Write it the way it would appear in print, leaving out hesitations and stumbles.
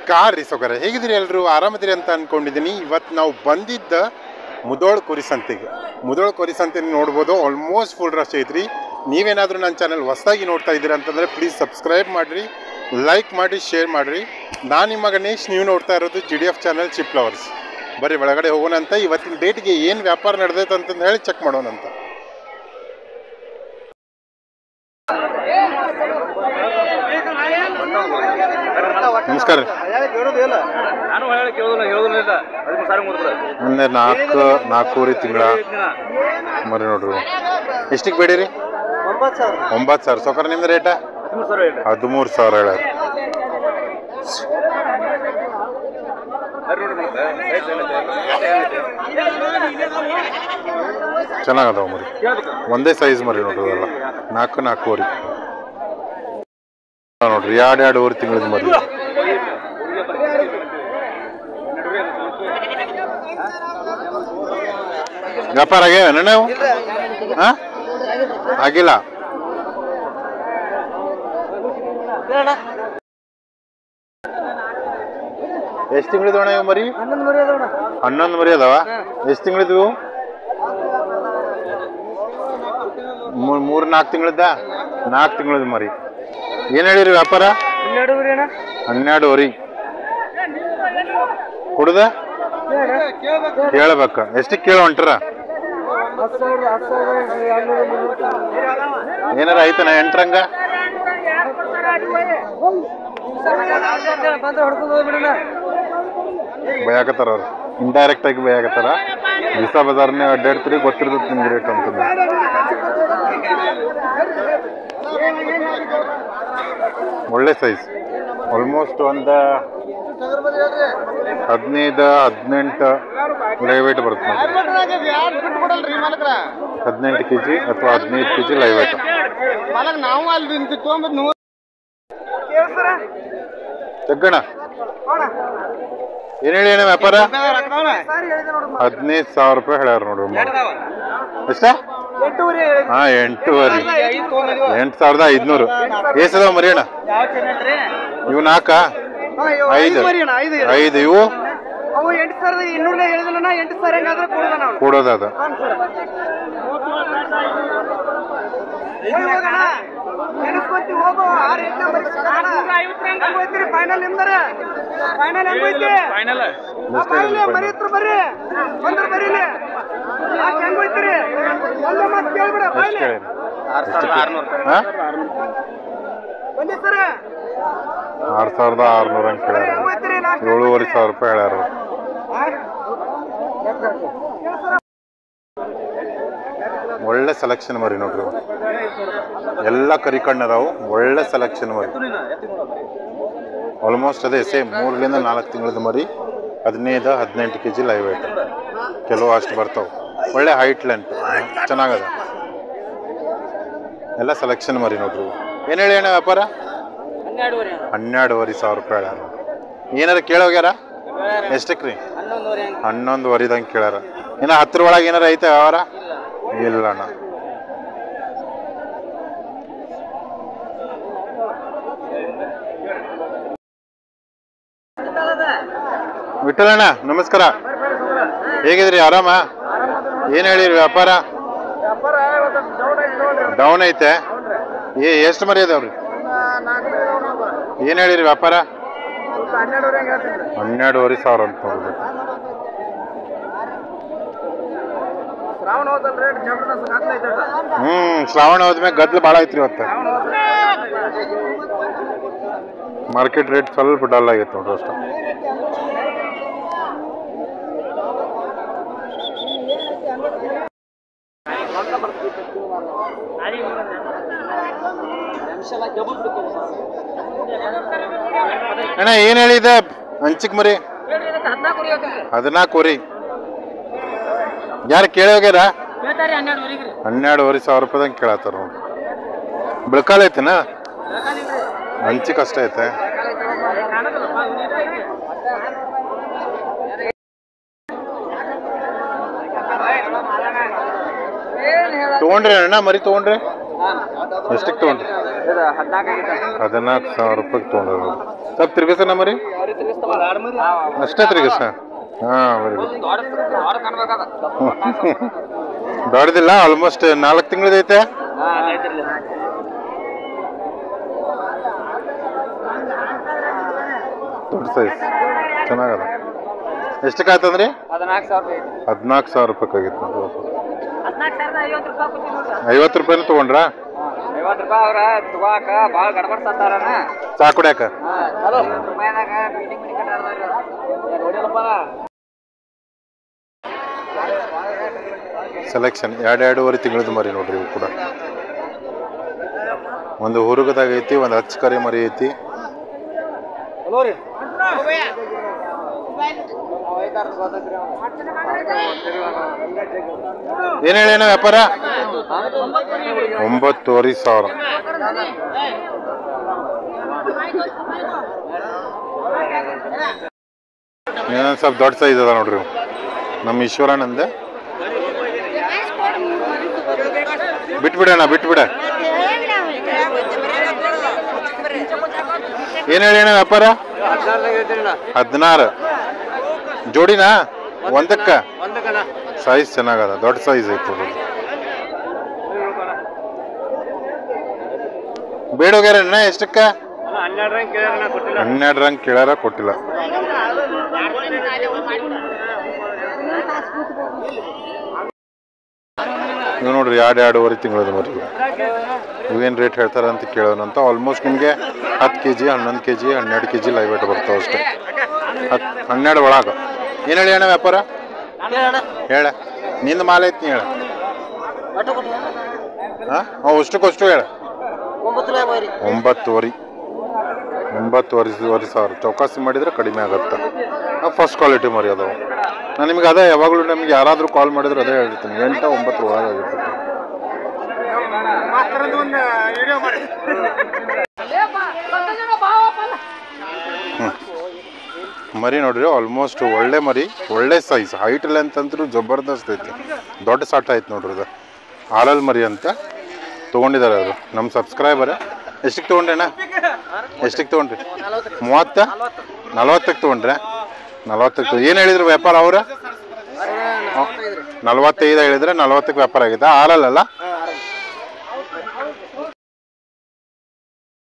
ನಮಸ್ಕಾರ ರೀ ಸೊಗರ, ಹೇಗಿದ್ದೀರಿ ಎಲ್ಲರೂ? ಆರಾಮದಿರಿ ಅಂತ ಅಂದ್ಕೊಂಡಿದ್ದೀನಿ. ಇವತ್ತು ನಾವು ಬಂದಿದ್ದ ಮುದೋಳ್ ಕುರಿ ಸಂತೆಗೆ. ಮುದೋಳ್ ಕುರಿ ಸಂತೆ ನೋಡ್ಬೋದು, ಆಲ್ಮೋಸ್ಟ್ ಫುಲ್ ರಶ್ ಐತ್ರಿ. ನೀವೇನಾದರೂ ನನ್ನ ಚಾನಲ್ ಹೊಸದಾಗಿ ನೋಡ್ತಾ ಇದ್ದೀರಾ ಅಂತಂದರೆ ಪ್ಲೀಸ್ ಸಬ್ಸ್ಕ್ರೈಬ್ ಮಾಡಿರಿ, ಲೈಕ್ ಮಾಡಿ, ಶೇರ್ ಮಾಡಿರಿ. ನಾನು ನಿಮ್ಮ ಗಣೇಶ್, ನೀವು ನೋಡ್ತಾ ಇರೋದು GDF ಚಾನಲ್ ಚಿಪ್ ಲವರ್ಸ್. ಬರೀ ಒಳಗಡೆ ಹೋಗೋಣಂತ. ಇವತ್ತಿನ ಡೇಟ್ಗೆ ಏನು ವ್ಯಾಪಾರ ನಡೆದೈತೆ ಅಂತಂದು ಹೇಳಿ ಚೆಕ್ ಮಾಡೋಣಂತ. ನಮಸ್ಕಾರ. ಮೊನ್ನೆ ನಾಲ್ಕೂವರೆ ತಿಂಗಳ ಮರಿ ನೋಡ್ರಿ. ಎಷ್ಟಿಗೆ ಬೇಡಿರಿ? 9,000. ಸೊಕರ ನಿಮ್ದು ರೇಟ 13,000 ಹೇಳ. ಚೆನ್ನಾಗದಾವ ಮರಿ, ಒಂದೇ ಸೈಜ್ ಮರಿ ನೋಡ್ರಿ. ಎಲ್ಲ 4-4 ನೋಡ್ರಿ, 2-2.5 ತಿಂಗಳದ ಮರಿ. ವ್ಯಾಪಾರ ಆಗ್ಯಾವೇನ ನೀವು? ಆಗಿಲ್ಲ. ಎಷ್ಟು ತಿಂಗಳಿದ್ವು ಅಣ್ಣ ಇವು ಮರಿ? 11 ಮರಿ ಅದಾವ. ಎಷ್ಟು ತಿಂಗಳಿದ್ವು? 3-4 ತಿಂಗಳದ. 4 ತಿಂಗಳದ ಮರಿ. ಏನ್ ಹೇಳಿರಿ ವ್ಯಾಪಾರ? 12 ಕೊಡುದ ಕೇಳಬೇಕ. ಎಷ್ಟಕ್ಕೆ ಕೇಳ ಹೊಂಟ್ರ? ಏನಾರ ಐತನ ಎಂಟ್ರಂಗ? ಬಯಾಕತ್ತಾರ ಅವ್ರು, ಇಂಡೈರೆಕ್ಟ್ ಆಗಿ ಬಯಾಕತ್ತಾರ. ದಿವಸ ಬಜಾರ್ನೇ ಅಡ್ಡಾಡ್ತೀರಿ, ಗೊತ್ತಿರ್ತದೆ ನಿಮ್ಗೆ ರೇಟ್ ಅಂತ. ಒಳ್ಳೆ ಸೈಜ್, ಆಲ್ಮೋಸ್ಟ್ ಒಂದು 15-18 ಲೈವ್ ವೇಟ್ ಬರುತ್ತೆ. 18 kg ಅಥವಾ 15 kg ಲೈವ್ ವೇಟ್. ಜಗ್ಗಣ ಏನ್ ಹೇಳಿ ಅಣ್ಣ ವ್ಯಾಪಾರ? 15,000 ರೂಪಾಯಿ ಹೇಳ್ಯಾರ ನೋಡ್ರಿ. ಎಷ್ಟ? 8,500. 8,500. ಏಸದಾವ ಮರಿ ಅಣ್ಣ ಇವು? 4 5 ಇವು ಕೊಡೋದದ. $6,600 ಅಂತ ಹೇಳ್ಯಾರ. 7,500 ರೂಪಾಯಿ ಹೇಳ್ಯಾರ. ಒಳ್ಳೆ ಸೆಲೆಕ್ಷನ್ ಮರಿ ನೋಡ್ರಿ, ಎಲ್ಲ ಕರಿ ಕಣ್ಣದಾವು. ಒಳ್ಳೆ ಸೆಲೆಕ್ಷನ್ ಮರಿ. ಆಲ್ಮೋಸ್ಟ್ ಅದೇ ಸೇಮ್ 3-4 ತಿಂಗಳದ ಮರಿ. 15-18 kg ಲೈವ್ ವೇಟ್. ಕೆಲವು ಅಷ್ಟು ಬರ್ತಾವೆ. ಒಳ್ಳೆ ಹೈಟ್ ಲೆಂತ್ ಚೆನ್ನಾಗದ. ಎಲ್ಲ ಸೆಲೆಕ್ಷನ್ ಮರಿ ನೋಡ್ರಿ. ಏನು ಹೇಳಿ ಅಣ್ಣ ವ್ಯಾಪಾರ? 12,500 ರೂಪಾಯಿ ಹೇಳ್ಯಾರ. ಏನಾರ ಕೇಳೋಗ್ಯಾರ? ಎಷ್ಟಕ್ಕೆ ರೀ? 11,500 ಕೇಳ್ಯಾರ. ಇನ್ನು 10 ಒಳಗೆ ಏನಾರ ಐತೆ ವ್ಯವಹಾರ? ಇಲ್ಲ ಅಣ್ಣ. ವಿಠಲಣ್ಣ ನಮಸ್ಕಾರ, ಹೇಗಿದ್ರಿ? ಆರಾಮ? ಏನ್ ಹೇಳಿರಿ ವ್ಯಾಪಾರ? ಡೌನ್ ಐತೆ. ಎಷ್ಟು ಮರಿ ಅದಾವ್ರಿ? ಏನ್ ಹೇಳಿರಿ ವ್ಯಾಪಾರ? 12,500 ಅಂತ ನೋಡ್ರಿ. ಶ್ರಾವಣ ಹೋದ್ಮೇಲೆ ಗದ್ಲು ಭಾಳ ಐತ್ರಿ ಇವತ್ತು. ಮಾರ್ಕೆಟ್ ರೇಟ್ ಸ್ವಲ್ಪ ಡಲ್ ಆಗೈತೆ ನೋಡ್ರಿ ಅಷ್ಟ. ಅಣ್ಣ ಏನ್ ಹೇಳಿದೆ ಹಂಚಿಕ್ ಮರಿ? 14 ಯಾರು ಕೇಳೋಗ್ಯಾರ? 12,500 ರೂಪಾಯಿದಂಗೆ ಕೇಳತ್ತಾರ ನೋಡ್ರಿ. ಬೆಳಕಾಲ ಐತೆನಾ? ಹಂಚಿಕ್ ಅಷ್ಟೇ ಐತೆ. ತೊಗೊಂಡ್ರಿ ಅಣ್ಣ ಮರಿ? ತೊಗೊಂಡ್ರಿ ಎಷ್ಟಕ್ಕೆ ತೊಗೊಂಡ್ರಿ? 14,000 ರೂಪಾಯಿಗೆ ತೊಗೊಂಡ್ರು. ಸ್ವಲ್ಪ ತಿರ್ಗಿಸೋಣ ಮರಿ ಅಷ್ಟೇ ತಿರ್ಗಿಸ. ಹಾಂ ವೆರಿ ಗುಡ್. ದೊಡ್ಡದಿಲ್ಲ, ಆಲ್ಮೋಸ್ಟ್ 4 ತಿಂಗಳದೈತೆ. ದೊಡ್ಡ ಸೈಜ್ ಚೆನ್ನಾಗದ. ಎಷ್ಟಕ್ಕೆ ಆಯ್ತಂದ್ರಿ? 14,000 ರೂಪಾಯಿ ಆಗಿತ್ತು. 50 ರೂಪಾಯಿನ ತೊಗೊಂಡ್ರಾ? ಸಾಕುಡ್ಯಾಕ ಸೆಲೆಕ್ಷನ್ 2.5 ತಿಂಗಳದ ಮರಿ ನೋಡ್ರಿ. ಇವು ಕೂಡ ಒಂದು ಹುರುಗದಾಗ ಐತಿ, ಒಂದು ಹಚ್ಚ ಕರಿ ಮರಿ ಐತಿ. ಏನ್ ಹೇಳೇನ ವ್ಯಾಪಾರ? 9,500. ಇನ್ನೊಂದು ಸ್ವಲ್ಪ ದೊಡ್ಡ ಸೈಜ್ ಅದ ನೋಡ್ರಿ ನಮ್ಮ ಈಶ್ವರನಂದ. ಬಿಟ್ಬಿಡೋಣ, ಬಿಟ್ಬಿಡ. ಏನ್ ಹೇಳೇನ ವ್ಯಾಪಾರ? 16 ಜೋಡಿನಾ? ಒಂದಕ್ಕ ಸೈಜ್ ಚೆನ್ನಾಗದ, ದೊಡ್ಡ ಸೈಜ್ ಐತಿ. ಬೇಡೋಗ್ಯಾರ ಎಷ್ಟಕ್ಕ? 12 ರಂಗ್ ಕೇಳ್ಯಾರ, ಕೊಟ್ಟಿಲ್ಲ. ನೀವು ನೋಡ್ರಿ 2.5 ತಿಂಗಳದ ಮರಿ. ಇವೇನು ರೇಟ್ ಹೇಳ್ತಾರೆ ಅಂತ ಕೇಳೋಣಂತ. ಆಲ್ಮೋಸ್ಟ್ ನಿಮಗೆ 10 kg, 11 kg, 12 kg live weight ಬರ್ತಾವೆ ಅಷ್ಟೇ. 12 ಒಳಗೆ. ಏನು ಹೇಳಿ ಅಣ್ಣ ವ್ಯಾಪಾರ? ಹೇಳ, ನಿಂದು ಮಾಲೆ ಐತಿ, ನೀ ಹೇಳ. ಹಾಂ ಅಷ್ಟಕ್ಕಷ್ಟು ಹೇಳ. 9,500 ಚೌಕಾಸಿ ಮಾಡಿದ್ರೆ ಕಡಿಮೆ ಆಗುತ್ತೆ. ಫಸ್ಟ್ ಕ್ವಾಲಿಟಿ ಮರಿ ಅದಾವೆ. ನಾನು ನಿಮ್ಗೆ ಅದೇ ಯಾವಾಗಲೂ ನಮ್ಗೆ ಯಾರಾದರೂ ಕಾಲ್ ಮಾಡಿದ್ರೆ ಅದೇ ಹೇಳ್ತೀನಿ, 8-9 ಒಳಗೆ ಆಗಿರ್ತದೆ. ಮರಿ ನೋಡ್ರಿ, ಆಲ್ಮೋಸ್ಟ್ ಒಳ್ಳೆ ಮರಿ, ಒಳ್ಳೆ ಸೈಜ್, ಹೈಟ್ ಲೆಂತ್ ಅಂತೂ ಜಬರ್ದಸ್ತ್ ಐತಿ. ದೊಡ್ಡ ಸಾಟ ಐತೆ ನೋಡ್ರಿ. ಅದು ಹಾಲಲ್ ಮರಿ ಅಂತ ತೊಗೊಂಡಿದ್ದಾರೆ ಅವರು ನಮ್ಮ ಸಬ್ಸ್ಕ್ರೈಬರ್. ಎಷ್ಟಕ್ಕೆ ತೊಗೊಂಡ್ರಿ? ಎಷ್ಟಕ್ಕೆ ತೊಗೊಂಡ್ರಿ? 40-40ಕ್ಕೆ ತೊಗೊಂಡ್ರೆ? 40ಕ್ಕೆ ಏನು ಹೇಳಿದ್ರು ವ್ಯಾಪಾರ? ಅವ್ರ 45 ಹೇಳಿದ್ರೆ 40ಕ್ಕೆ ವ್ಯಾಪಾರ ಆಗಿದೆ. ಹಾಲಲ್ಲ?